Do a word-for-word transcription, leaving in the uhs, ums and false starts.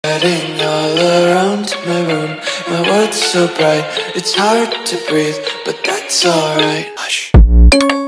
Spreading all around my room, my world's so bright, it's hard to breathe, but that's alright. Hush.